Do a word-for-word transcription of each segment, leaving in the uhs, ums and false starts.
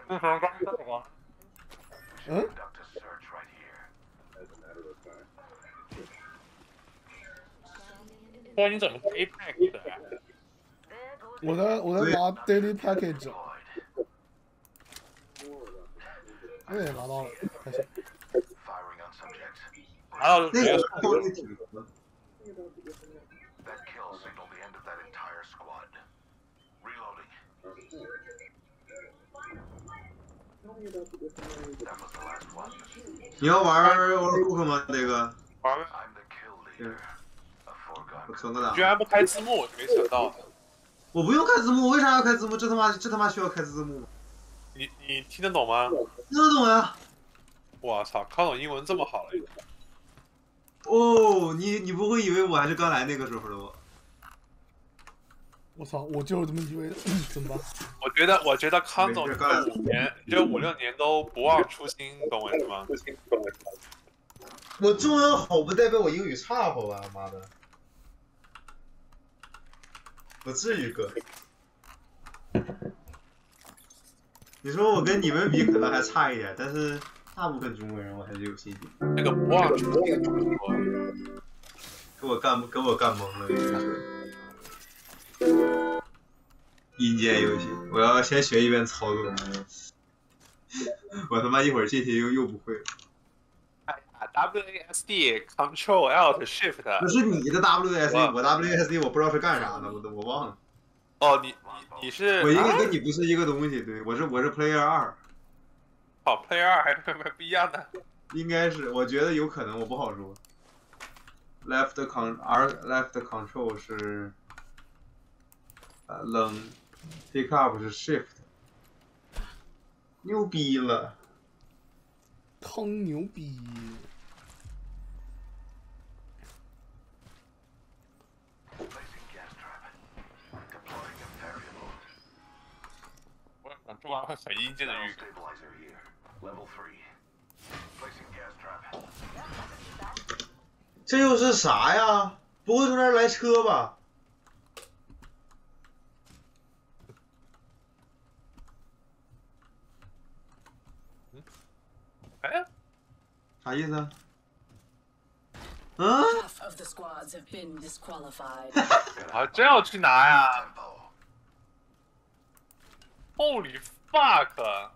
嗯，刚刚说什么？ 嗯？ 说你怎么 Apex 的？ 我在我在拿 daily package， 我也拿到了，开心。 拿到直接那个挺多。你要玩 Overcook 吗？这个？ 玩呗。 对。我存个档。 居然不开字幕，没想到。 我不用开字幕，为啥要开字幕？这他妈这他妈需要开字幕吗？ 你你听得懂吗？ 听得懂呀。 我操，康总英文这么好了。 哦，你你不会以为我还是刚来那个时候的吧？ 我操，我就是这么以为的，怎么办？ 我觉得，我觉得康总这五年，这五六年都不忘初心，懂我意思吗？ 我中文好不代表我英语差，好吧，妈的！不至于哥。你说我跟你们比可能还差一点，但是大部分中国人我还是有信心。 那个不忘初心怎么说？ 给我干，给我干懵了，这个车。阴间游戏，我要先学一遍操作。我他妈一会儿这题又又不会了。 哎呀 ，W A S D Control Alt Shift。 那是你的 W A S D， 我 W A S D 我不知道是干啥的，我都我忘了。 哦，你你你是？ 我应该跟你不是一个东西，对，我是我是 Player 二。 哦 ，Player 二还是不一样的。 应该是，我觉得有可能，我不好说。Left con R Left Control 是呃扔 ，Pick up 是 Shift。牛逼了！ 康牛逼！ 我这玩意儿会很阴间的预感。 这又是啥呀？不会从那儿来车吧？ 嗯？哎？ 啥意思啊？嗯？ 啊，真要去拿呀 ！Holy fuck！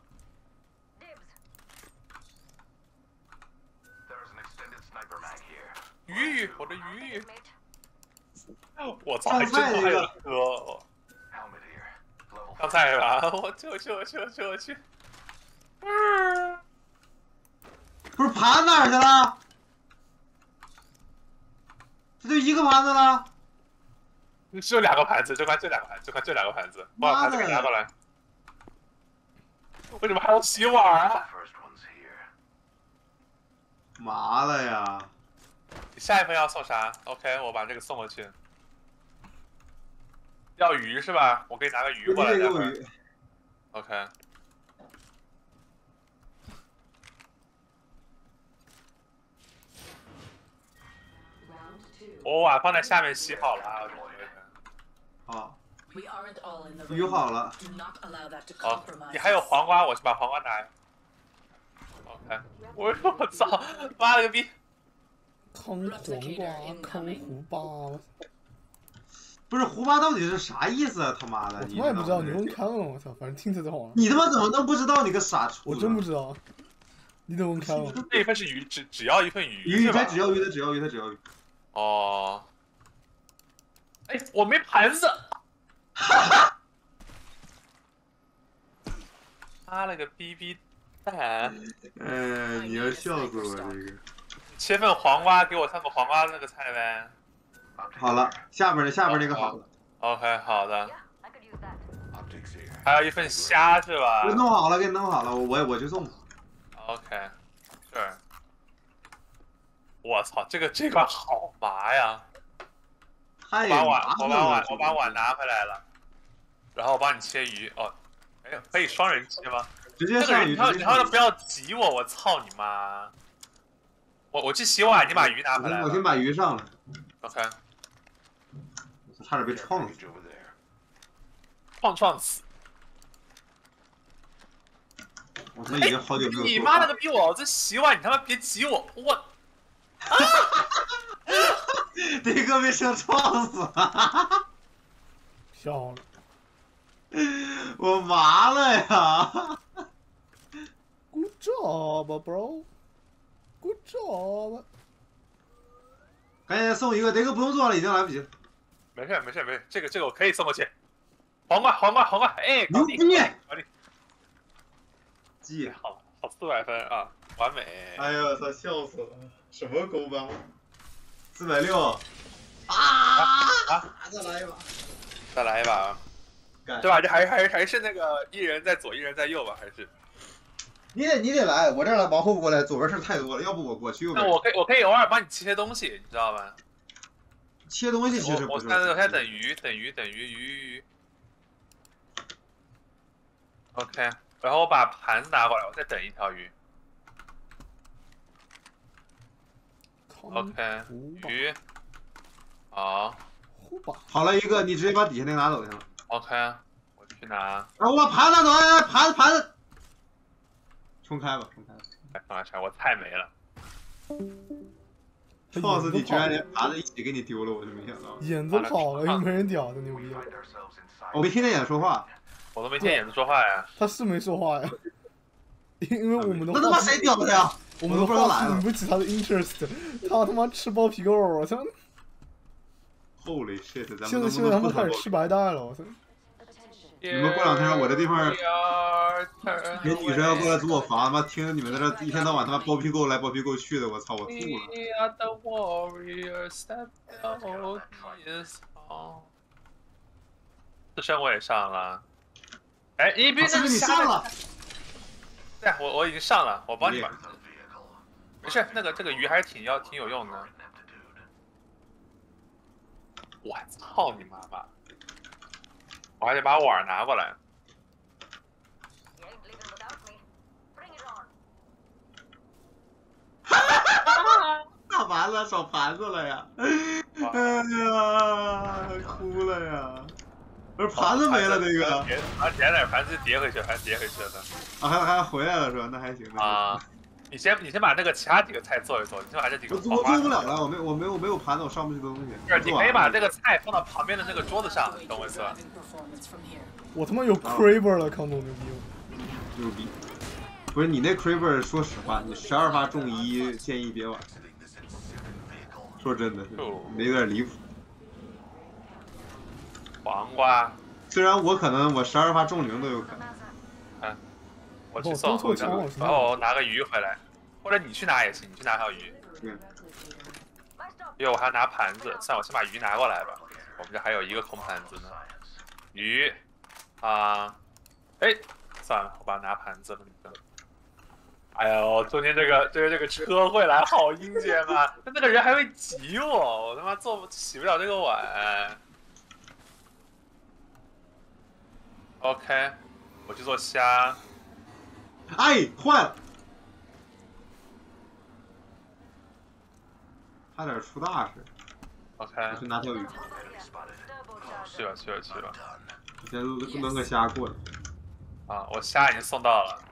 鱼，我的鱼！我操，还真的还有车！上菜吧，我去我去我去我去我去！嗯， 不是盘哪儿去了？这就一个盘子了？ 只有两个盘子，就看这两个盘，就看这两个盘子，把盘子给拿过来。为什么还要洗碗啊？ 麻了呀！ 你下一份要送啥 ？OK， 我把这个送过去。要鱼是吧？我给你拿个鱼过来。 给我鱼。 OK。我碗放在下面洗好了啊。 好。鱼好了。 好，你还有黄瓜，我去把黄瓜拿。OK。我我操，妈了个逼！ 康黄瓜，康胡巴。 不是胡巴到底是啥意思啊？他妈的！ 我他妈也不知道，你问看了我操，反正听着就好了。 你他妈怎么能不知道？你个傻厨！ 我真不知道。你怎么看了？ 这一份是鱼，只只要一份鱼。 鱼，他只要鱼，他只要鱼，他只要鱼。 哦。哎，我没盘子。 哈哈。 妈了个逼逼蛋！ 呃，你要笑死我这个。 切份黄瓜，给我上个黄瓜那个菜呗。 好了，下边的下边那个好了。 OK， 好的。还有一份虾是吧？ 给弄好了，给你弄好了，我我去送。 OK， 是。我操，这个这个好麻呀！ 太我把碗， 麻我把碗，我把碗拿回来了，然后我帮你切鱼。哦，哎，可以双人切吗？ 直接上鱼。 然后，然后不要挤我，我操你妈！我我去洗碗，你把鱼拿回来。 我先把鱼上了。 OK。 差点被撞死。 撞撞死。 我他妈已经好久没有。 你妈了个逼！我这洗碗，你他妈别挤我！我。啊！ 这个被车撞死了。 漂亮！ 我麻了呀 ！Good job, bro. Good job. 赶紧送一个，这个不用做了，已经来不及了。 没事没事没事，这个这个我可以送过去。黄瓜黄瓜黄瓜，哎， 牛逼！ 搞定。 记好，好四百分啊，完美。 哎呀，我操，笑死了！什么勾吧？四百六。啊啊！再来一把。 再来一把。对吧？这还是还是还是那个一人在左，一人在右吧？还是？ 你得你得来，我这儿来往后过来，左边事太多了，要不我我去右边。 那我可以我可以偶尔帮你切切东西，你知道吗？ 切东西其实我我现在我现在等鱼等鱼等鱼鱼鱼。OK， 然后我把盘子拿过来，我再等一条鱼。OK， 鱼。好。 好了一个，你直接把底下那个拿走行了。 OK， 我去拿。 啊，我把盘拿走，哎，盘子盘子。重开吧，重开吧。 哎，放下我菜没了。 撞死你！居然连盘子一起给你丢了，我就没想到。 眼子跑了，又没人屌的牛逼。 我没听见眼说话。 我都没听眼子说话呀。 他是没说话呀。因为我们的那他妈谁屌他呀？ 我们的话引不起他的 interest， 他他妈吃包皮肉，我操 ！Holy shit！咱们现在现在他们开始吃白带了，我操！ 你们过两天我这地方，人女生要过来租我房，他妈听着你们在这一天到晚他妈包皮垢来包皮垢去的，我操，我吐了。自身我也上了。哎，一边是你上了。 对，我我已经上了，我帮你吧。没事，那个这个鱼还是挺要挺有用的。我操你妈妈！我还得把碗拿过来。 那完了，少盘子了呀！哎呀，哭了呀！不是盘子没了那个。 啊，捡点盘子叠回去，还叠回去了。 啊，还还回来了是吧？那还行。 啊，你先你先把那个其他几个菜做一做，你先把这几个。 我我做不了了，我没我没有我没有盘子，我上不去东西。 不是，你可以把这个菜放到旁边的那个桌子上，你懂我意思吧？ 我他妈有 Craver 了，康总牛逼！ 牛逼！不是你那 Craver， 说实话，你十二发中一，建议别玩。说真的，有点离谱。 黄瓜。 虽然我可能我十二发中零都有可能。 嗯。我去送，然后我拿个鱼回来，或者你去拿也行，你去拿条鱼。 嗯。 因为我还要拿盘子，算我先把鱼拿过来吧。我们这还有一个空盘子呢。鱼，啊，哎，算了，我把它拿盘子了。哎呦，中间这个这个这个车会来好阴间啊！那那个人还会挤我，我他妈做洗不了这个碗。OK， 我去做虾。 哎，坏了！差点出大事。 OK。 我去拿条鱼。 去吧去吧去吧。 我先扔个虾过来。 啊，我虾已经送到了。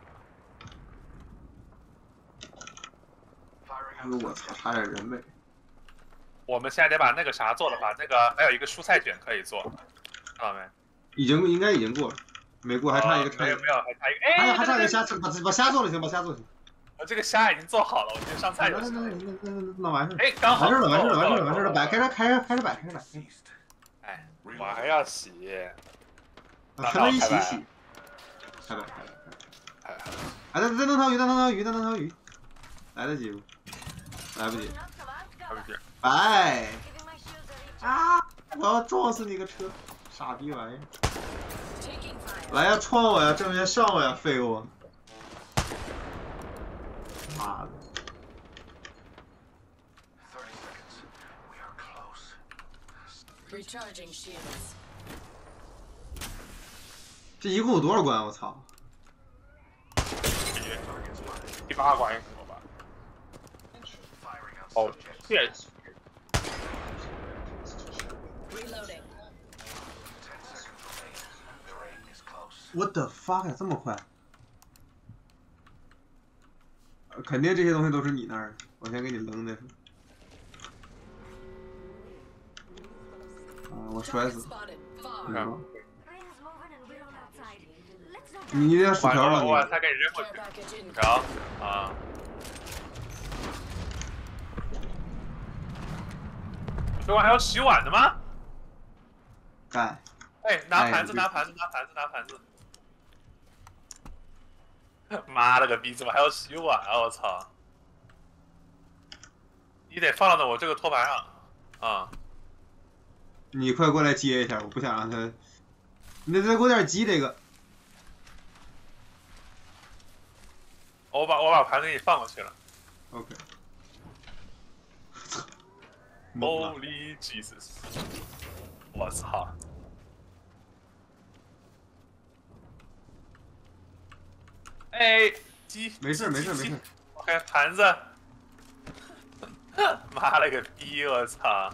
哎呦我操，差点人没。 我们现在得把那个啥做了，把那个还有一个蔬菜卷可以做，看到没？ 已经应该已经过了，没过还差一个。 没有没有，还差一个。哎， 还差一个虾，把把虾做了行，把虾做行。 我这个虾已经做好了，我先上菜就行。 那那那那那完事哎，刚好。 完事了，完事了，完事了，完事了，摆，开始开始开始摆，开始摆。 哎，我还要洗。 全都一起洗。开摆，开摆，开摆。哎，再再弄条鱼，再弄条鱼，再弄条鱼，来得及不？来不及。 来不及。 摆。啊！我要撞死你个车，傻逼玩意儿！来呀，撞我呀，正面上我呀，废物！妈的！这一共有多少关？我操！ 第八关有吧？哦，谢谢。 What the fuck 呀，这么快？ 肯定这些东西都是你那儿，我先给你扔再说。啊，我摔死了。嗯。你你得薯条了， 我才给你扔过去。薯条啊。这碗还要洗碗的吗？ 干。 哎，拿盘子，拿盘子，拿盘子，拿盘子。妈了个逼，怎么还要洗碗啊！我操！你得放到我这个托盘上啊！ 你快过来接一下，我不想让他。你得再给我点鸡，这个。 我把我把盘子给你放过去了。 OK。 Holy Jesus！ 我操！哎，鸡。 没事没事没事。 OK， 盘子。妈了个逼！我操！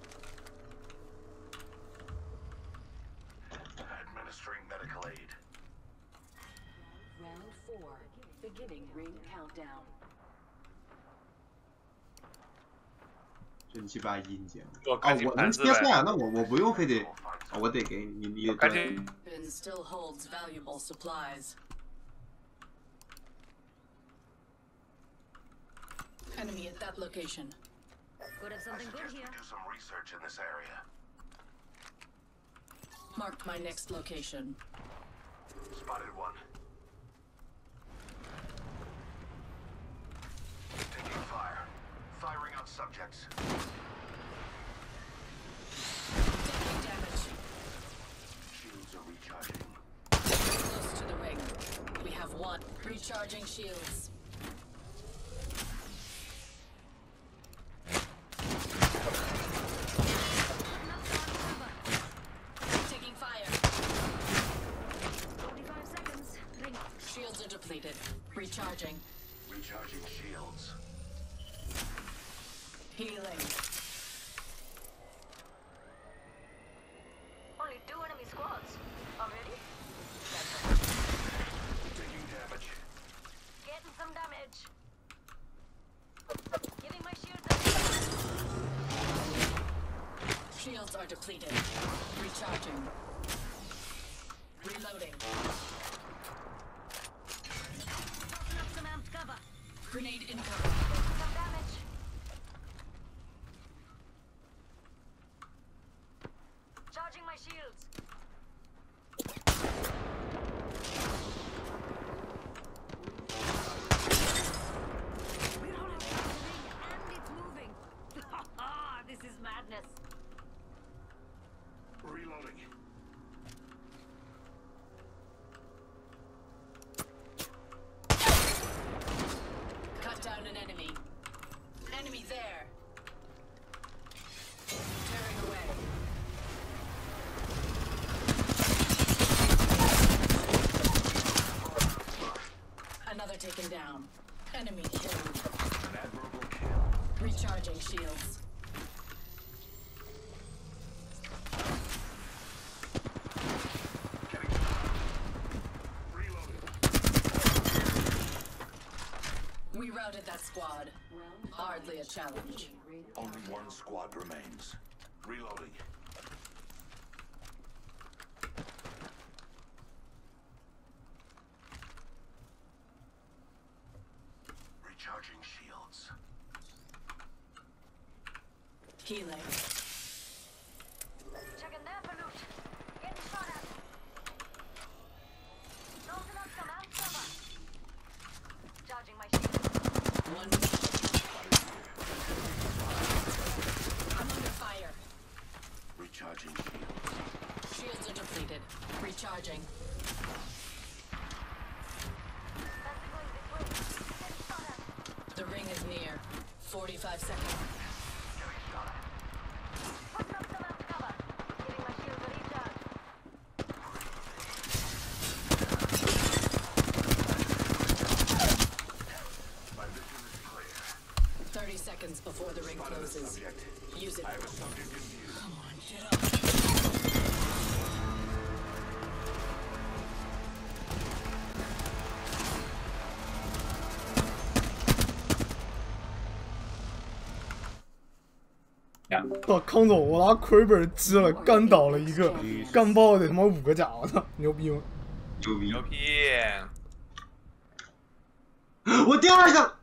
真鸡巴阴间！ 哦， 我能切菜啊，那我我不用非得，我得给你你得。 赶紧。 Enemy at that location. Could have something good here. Do some research in this area. Marked my next location. Spotted one. Taking fire. Firing on subjects. Taking damage. Shields are recharging. Close to the ring. We have one. Recharging shields. Recharging. Recharging shields. Healing. Only two enemy squads. Already? Taking damage. Getting some damage. Giving my shields a Shields are depleted. Recharging. Reloading. Grenade incoming. some damage. Charging my shields. We're on a ring and it's moving. This is madness. Reloading. Down an enemy. Enemy there. Tearing away. Another taken down. Enemy killed. An admirable kill. Recharging shields. We routed that squad. Hardly a challenge. Only one squad remains. Reloading. Recharging shields. Healing. Checking there for loot. Getting shot at. Closing up some out cover. Charging my shield. One. I'm under fire. Recharging shields. Shields are depleted. Recharging. That's going this way. Getting shot at. The ring is near. forty-five seconds. Putting up some out cover. Giving my shield a recharge. My vision is clear. thirty seconds before the ring Spotted a closes. subject. Use it. I have a subject in view. Come on, get up. 操，康总，我拿亏本击了，干倒了一个，干爆得他妈五个甲，我操，牛逼吗？ 牛逼！ 牛逼！ 我掉下去了。